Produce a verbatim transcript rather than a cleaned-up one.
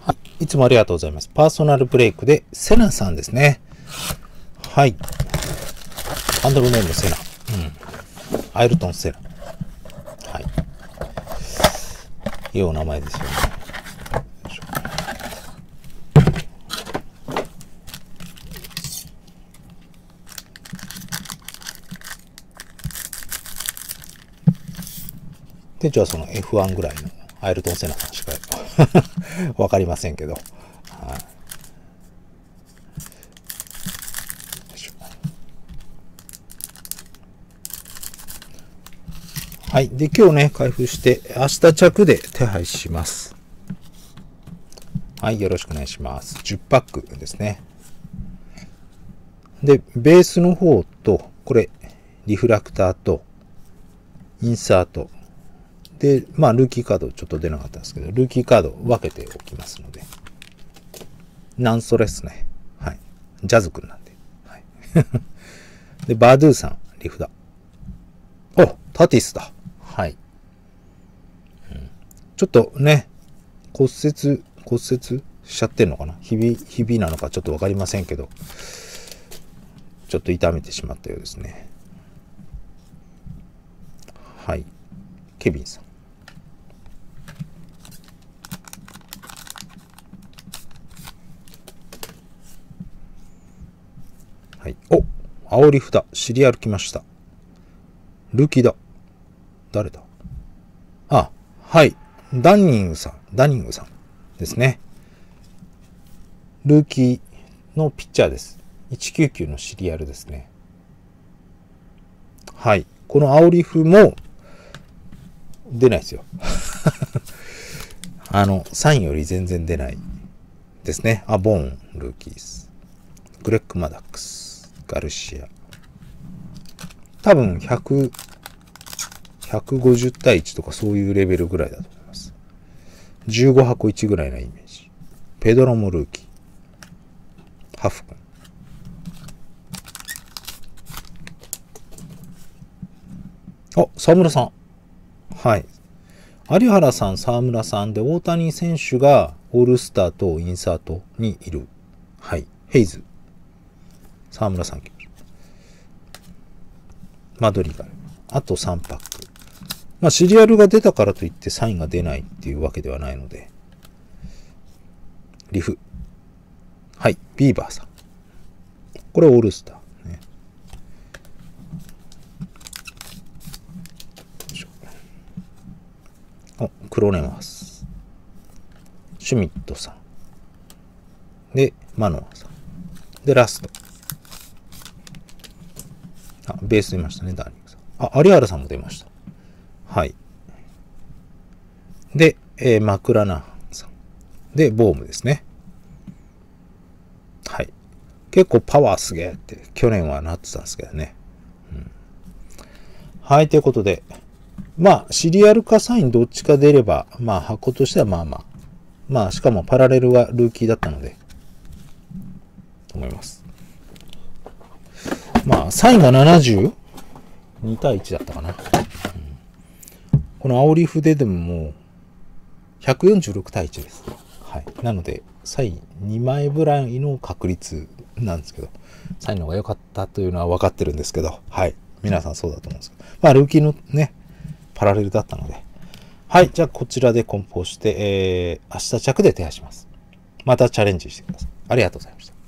いつもありがとうございます。パーソナルブレイクで、セナさんですね。はい。ハンドルネームセナ。うん。アイルトン・セナ。はい。いいお名前ですよね。店長はその エフワン ぐらいのアイルトン・セナさんしかわかりませんけど。はい。はい。で、今日ね、開封して、明日着で手配します。はい。よろしくお願いします。じゅっパックですね。で、ベースの方と、これ、リフラクターと、インサート。で、まあ、ルーキーカードちょっと出なかったんですけど、ルーキーカード分けておきますので。なんそれっすね。はい。ジャズくんなんで。はい。で、バードゥーさん、リフだ。お、タティスだ。はい。うん、ちょっとね、骨折、骨折しちゃってんのかな、ひび、ひびなのかちょっとわかりませんけど、ちょっと痛めてしまったようですね。はい。ケビンさん。はい。お、煽り札、シリアル来ました。ルーキーだ。誰だ？あ、はい。ダニングさん、ダニングさんですね。ルーキーのピッチャーです。いちきゅうきゅうのシリアルですね。はい。この煽り符も出ないですよ。あの、サインより全然出ないですね。あ、ボーン、ルーキース。グレッグ・マダックス。ガルシア。多分ひゃく、ひゃくごじゅう対いちとかそういうレベルぐらいだと思います。じゅうごはこいちぐらいなイメージ。ペドロもルーキー。ハフ君。あ、沢村さん。はい。有原さん、沢村さんで、大谷選手がオールスターとインサートにいる。はい。ヘイズ。沢村さん。マドリガル。あとさんパック。まあ、シリアルが出たからといってサインが出ないっていうわけではないので。リフ。はい。ビーバーさん。これオールスター。ね、お、クロネマス。シュミットさん。で、マノアさん。で、ラスト。あ、ベース出ましたね、ダーニングさん。あ、有原さんも出ました。はい。で、えー、マクラナハンさん。で、ボームですね。はい。結構パワーすげえって去年はなってたんですけどね。うん、はい、ということで。まあ、シリアルかサインどっちか出れば、まあ、箱としてはまあまあ。まあ、しかもパラレルがルーキーだったので、と思います。まあ、サインがななじゅうに対いちだったかな。うん、この煽り筆でももう、ひゃくよんじゅうろく対いちです。はい。なので、サインにまいぐらいの確率なんですけど、サインの方が良かったというのは分かってるんですけど、はい。皆さんそうだと思うんですけど、まあ、ルーキーのね、パラレルだったので、はい。じゃあ、こちらで梱包して、えー、明日着で手配します。またチャレンジしてください。ありがとうございました。